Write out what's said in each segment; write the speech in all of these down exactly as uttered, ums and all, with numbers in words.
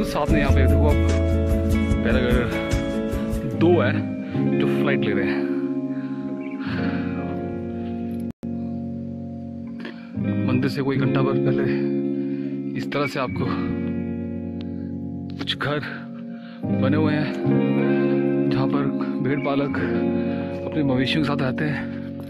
साथ में यहाँ पे देखो आप पैराग्लाइडर दो है जो फ्लाइट ले रहे हैं। मंदिर से कोई घंटा भर पहले इस तरह से आपको कुछ घर बने हुए हैं जहाँ पर भेड़ पालक अपने मवेशियों के साथ रहते हैं।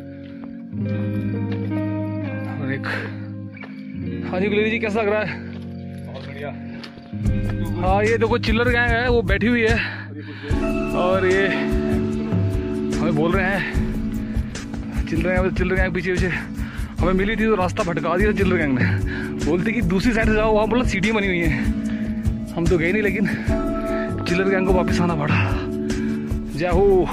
और एक हाँ जी गुलेरी जी, कैसा लग रहा है? बहुत बढ़िया। हाँ ये देखो चिल्लर गैंग है, वो बैठी हुई है और ये हमें बोल रहे हैं चिल्लर गैंग चिल्लर गैंग पीछे पीछे हमें मिली थी तो रास्ता भटका दिया चिल्लर गैंग ने। बोलती कि दूसरी साइड से जाओ, वहाँ बोला सीढ़ी बनी हुई है। हम तो गए नहीं, लेकिन चिल्लर गैंग को वापस आना पड़ा। जय हो।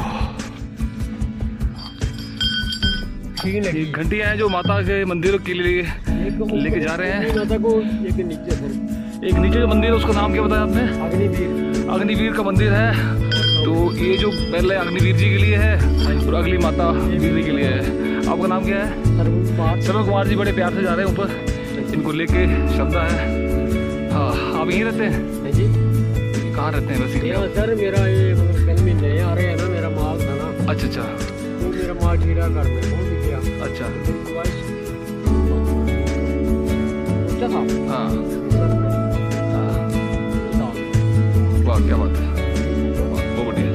घंटियाँ हैं जो माता के मंदिर के लिए लेके जा रहे हैं। माता को एक नीचे सर एक नीचे जो मंदिर है उसका नाम क्या बताया आपने? अग्निवीर। अग्निवीर का मंदिर है। तो ये जो पहले अग्निवीर जी के लिए है और अगली माता बीवी के लिए है। आपका नाम क्या है? सरवन कुमार जी। बड़े प्यार से जा रहे हैं ऊपर, इनको लेके श्रद्धा है। हाँ आप यहीं रहते हैं जी? कहाँ रहते हैं वैसे? यहाँ सर मेरा ये कल महीने आ रहे हैं ना, मेरा माल था ना। अच्छा अच्छा। तो मेरा माल गिरा घर में पहुँच गया। अच्छा अच्छा था। हाँ वाह क्या बात है, बहुत बढ़िया।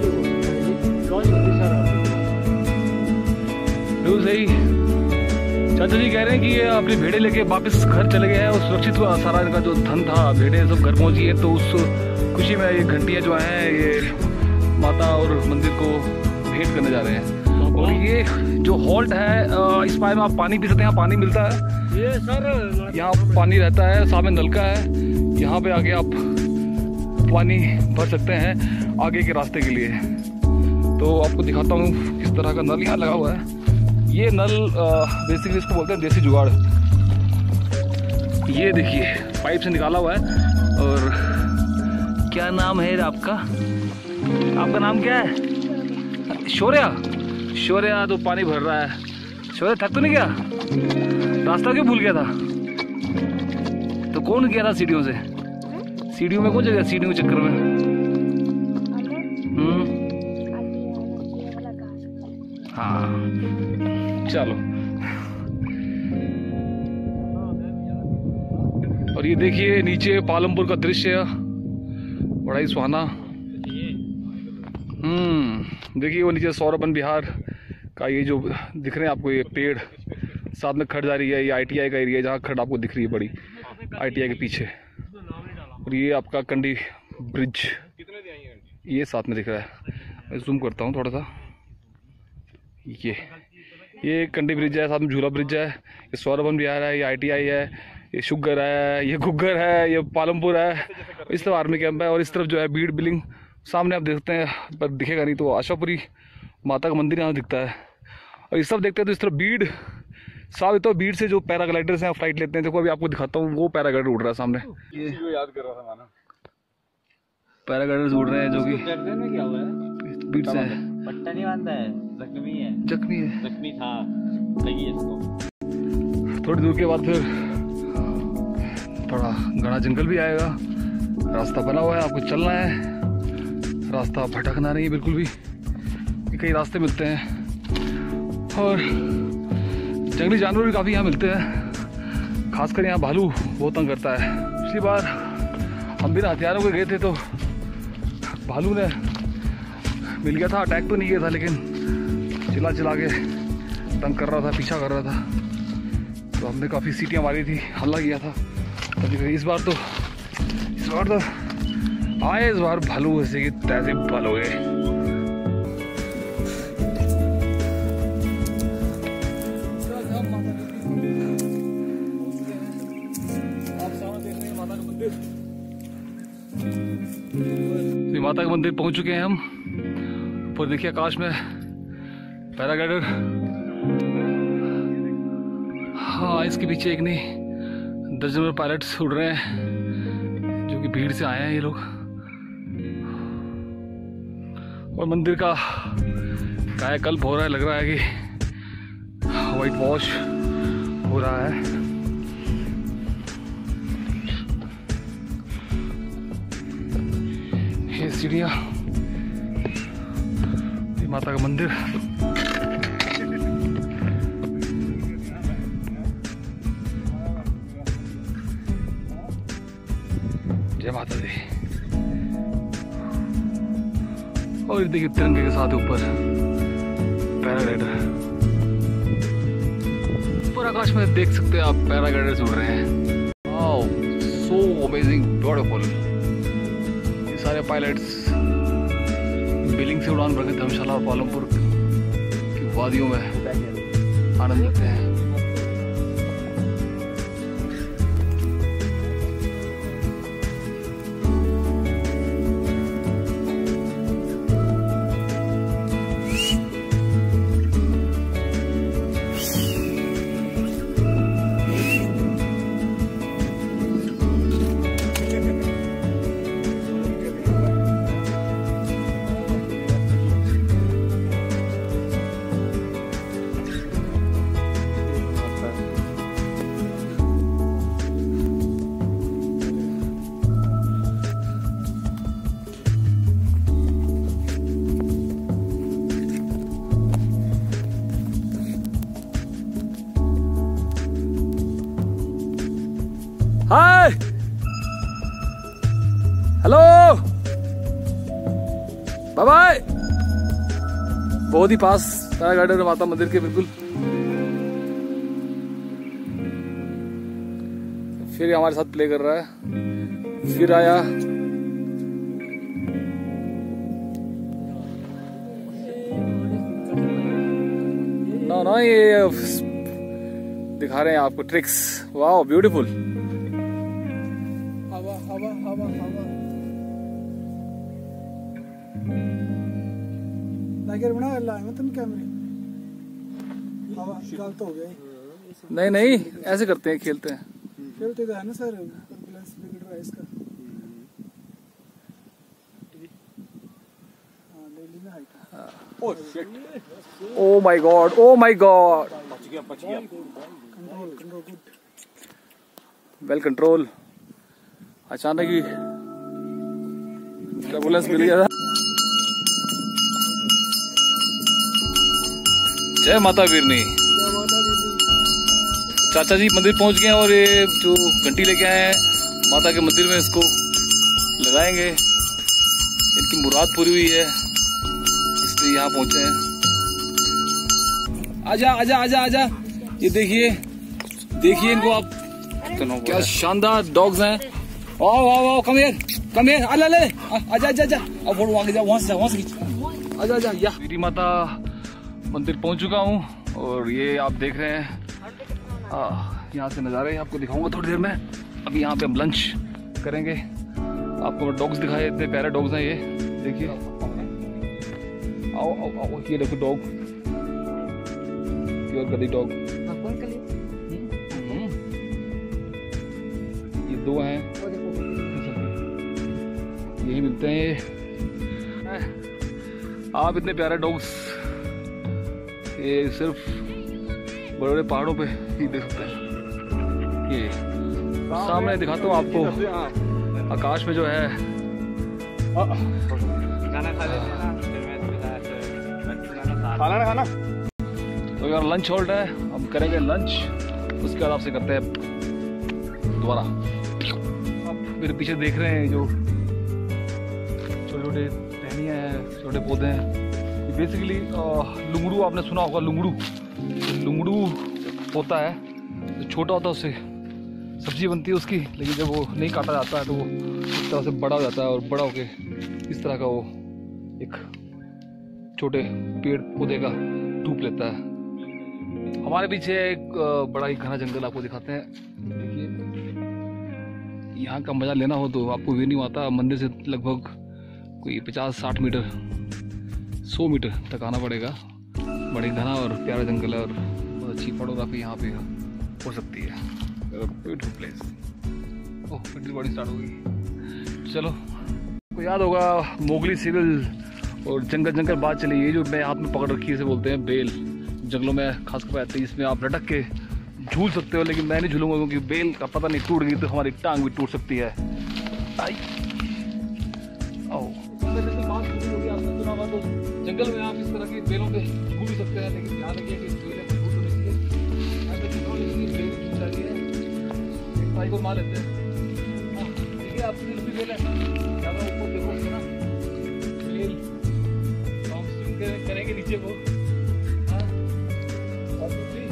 सही। चाचा जी कह रहे हैं कि ये अपनी भेड़े लेके वापस घर चले गए हैं और सुरक्षित सारा इनका जो धन था भेड़े सब घर पहुंची है। तो उस खुशी में ये घंटियाँ जो हैं ये माता और मंदिर को भेंट करने जा रहे हैं। और ये जो हॉल्ट है इस पाए में आप पानी पी सकते हैं, यहाँ पानी मिलता है। ये सर यहाँ पानी रहता है, सामने नलका है, यहाँ पे आके आप पानी भर सकते हैं आगे के रास्ते के लिए। तो आपको दिखाता हूँ किस तरह का नल यहाँ लगा हुआ है। ये नल बेसिकली इसको बोलते हैं देसी जुगाड़। ये देखिए पाइप से निकाला हुआ है। और क्या नाम है आपका? आपका नाम क्या है? शौर्या। शौर्या तो पानी भर रहा है। शौर्या थक तो नहीं गया? रास्ता क्यों भूल गया था? तो कौन गया था सीढ़ियों से? सीढ़ियों में कौन जगह? सीढ़ियों के चक्कर में। हम्म हाँ चलो। और ये देखिए नीचे पालमपुर का दृश्य, बड़ा ही सुहाना। हम्म देखिए वो नीचे सौरभन बिहार का ये जो दिख रहे हैं आपको ये पेड़, साथ में खड़ जा रही है। ये आईटीआई का एरिया है जहाँ खड़ आपको दिख रही है बड़ी, आईटीआई के पीछे। और ये आपका कंडी ब्रिज ये साथ में दिख रहा है। मैं जूम करता हूँ थोड़ा सा। ये ये कंडी ब्रिज है, साथ में झूला ब्रिज है। ये सौरभन बिहार है, ये आईटीआई है, ये शुगर है, ये घुग्गर है, ये पालमपुर है। इस तरफ आर्मी कैंप है और इस तरफ जो है बीड़ बिलिंग सामने आप देखते हैं, पर दिखेगा नहीं तो आशापुरी माता का मंदिर यहाँ दिखता है। और ये सब देखते हैं तो इस तरफ बीड़ साफ। तो बीड़ से जो पैराग्लाइडर्स हैं फ्लाइट लेते हैं, देखो अभी आपको दिखाता हूँ वो पैराग्लाइडर उड़ रहा है सामने। ये याद कर रहा था माना पैराग्लाइडर्स उड़ रहे हैं जो कि क्या हुआ है बीड़ से है। पट्टा नहीं बांधा है, जख्मी है। जख्मी है जख्मी था, लगी है इसको। थोड़ी दूर के बाद फिर थोड़ा घना जंगल भी आएगा। रास्ता बना हुआ है, आपको चलना है। रास्ता भटकना नहीं है बिल्कुल भी। कई रास्ते मिलते हैं और जंगली जानवर भी काफ़ी यहाँ मिलते हैं। खासकर यहाँ भालू बहुत तंग करता है। पिछली बार हम बिना हथियारों के गए थे तो भालू ने मिल गया था। अटैक तो नहीं किया था लेकिन चिल्ला चिल्ला के तंग कर रहा था, पीछा कर रहा था। तो हमने काफ़ी सीटियाँ मारी थी, हल्ला किया था। तभी इस बार तो इस बार तो आए इस बार भालू ऐसे कि तैसे बल हो गए। माता का मंदिर पहुंच चुके हैं हम। ऊपर देखिए आकाश में पैराग्लाइडर। हाँ इसके पीछे एक नहीं दर्जन पायलट्स उड़ रहे हैं जो कि भीड़ से आए हैं ये लोग। और मंदिर का कायाकल्प हो रहा है, लग रहा है कि वाइट वॉश हो रहा है। देखिए सीढ़ियाँ, माता का मंदिर। जय माता दी। और ये देखिए तिरंगे के साथ ऊपर पैराग्लाइडर, ऊपर आकाश में देख सकते हैं आप पैराग्लाइडर्स उड़ रहे हैं। Wow, so amazing, beautiful. ये सारे पायलट्स बिलिंग से उड़ान भर के धर्मशाला और पालमपुर की वादियों में आनंद लेते हैं। Hi, hello, bye bye. बहुत ही पास पैराग्लाइडर माता मंदिर के बिल्कुल। फिर हमारे साथ प्ले कर रहा है, फिर आया। ना ना ये दिखा रहे हैं आपको ट्रिक्स। Wow, beautiful. हवा हवा हवा हवा लाइगर बना ला है तुम कैमरे। हवा गलत हो गया। नहीं नहीं, ऐसे करते हैं, खेलते हैं। खेलते तो है ना सर, बैलेंस बिगड़ रहा है इसका। हां, ले ली ना height. Oh shit, oh my god, oh my god. बच गया बच गया। Control control good. Well control. अचानक ही टर्बुलेंस मिल गया था। जय माता बिरनी। चाचा जी मंदिर पहुंच गए हैं और ये जो घंटी लेके आए हैं माता के मंदिर में, इसको लगाएंगे। इनकी मुराद पूरी हुई है इसलिए यहाँ पहुंचे हैं। आजा आजा आजा आजा। ये देखिए देखिए इनको आप, क्या शानदार डॉग्स हैं। आओ आओ आओ, कम हियर कम हियर। आ ले ले, आजा आजा आजा। अब फोटो आगे जा, वहां से जा, वहां से खींच। आजा आजा। या मेरी माता मंदिर पहुंच चुका हूँ और ये आप देख रहे हैं यहाँ से नज़ारे आपको दिखाऊंगा थोड़ी देर में। अभी यहाँ पे हम लंच करेंगे। आपको डॉग्स दिखाए, इतने प्यारे डॉग्स हैं ये, देखिए। आओ आओ आओ, ये देखो डॉग, प्योर गद्दी डॉग। ये दो हैं, यही मिलते हैं ये। आप इतने प्यारे डॉग्स ये सिर्फ बड़े बड़े पहाड़ों पे ही देख सकते हैं। ये सामने दिखाता हूँ आपको, आकाश में जो है। खाना खा लेते हैं ना, खाना ना खाना। तो यार लंच होल्ड है, हम करेंगे लंच, उसके बाद आपसे करते हैं दोबारा। आप मेरे पीछे देख रहे हैं जो छोटे छोटे टहनियाँ हैं, छोटे पौधे हैं। ये बेसिकली लुंगड़ू, आपने सुना होगा लुंगड़ू। लुंगड़ू होता है, तो छोटा होता है, उससे सब्जी बनती है उसकी, लेकिन जब वो नहीं काटा जाता है तो वो इस तरह से बड़ा हो जाता है और बड़ा होके इस तरह का वो एक छोटे पेड़ पौधे का रूप लेता है। हमारे पीछे एक बड़ा ही घना जंगल आपको दिखाते हैं। देखिए, यहाँ का मज़ा लेना हो तो आपको बिरनी माता मंदिर से लगभग कोई पचास साठ मीटर सौ मीटर तक आना पड़ेगा। बड़े घना और प्यारा जंगल है और बहुत अच्छी फोटोग्राफी यहाँ पे हो सकती है। Beautiful place. Oh, battery body start हो गई। चलो, आपको याद होगा मोगली सीरियल और जंगल जंगल बात चली। ये जो मैं हाथ में पकड़ रखी है इसे बोलते हैं बेल। जंगलों में खास कर आते हैं, इसमें आप लटक के झूल सकते हो, लेकिन मैं नहीं झूलूंगा क्योंकि बेल का पता नहीं टूट गई तो हमारी टांग भी टूट सकती है। आई आओ। जंगल में आप इस तरह की बेलों पे घूम भी सकते हैं, लेकिन ध्यान रखिए कि बेलें मजबूत होनी चाहिए। ऐसे कितनों की बेल घूम जा रही है, एक ट्राई को मार लेते हैं। हाँ ठीक है, आपकी दिल की बेल है, ज़्यादा ऊपर देखो उसको ना, बेल हम स्विंग करेंगे नीचे को। हाँ और दूसरी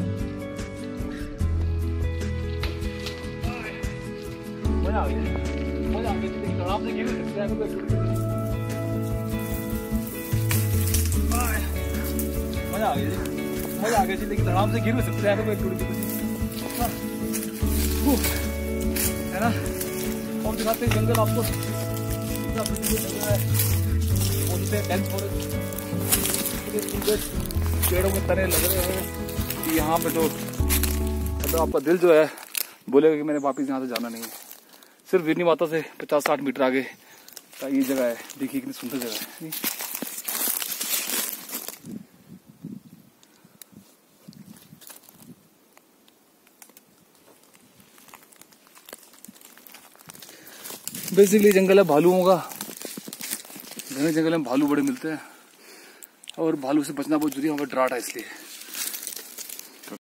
मजा आ गया, मजा आ गया, आराम से गिर सकते हैं। मजा आ गया जी, मजा आ गया जी, लेकिन आराम से गिर भी सकते हैं अगर मैं टूट गई है ना। और दिखाते हैं जंगल आपको, इतना ब्यूटीफुल जंगल है, बोलते हैं डेंस फॉरेस्ट, पेड़ों के तने लग रहे हैं कि यहाँ पे तो मतलब आपका दिल जो है बोलेगा कि मैंने वापस यहाँ से जाना नहीं है। सिर्फ बिरनी माता से पचास साठ मीटर आगे का ये जगह है, देखिए कितनी सुंदर जगह है। बेसिकली जंगल है भालुओं का, घने जंगल में भालू बड़े मिलते हैं और भालू से बचना बहुत जरूरी है, वहाँ पर ड्राट है इसलिए।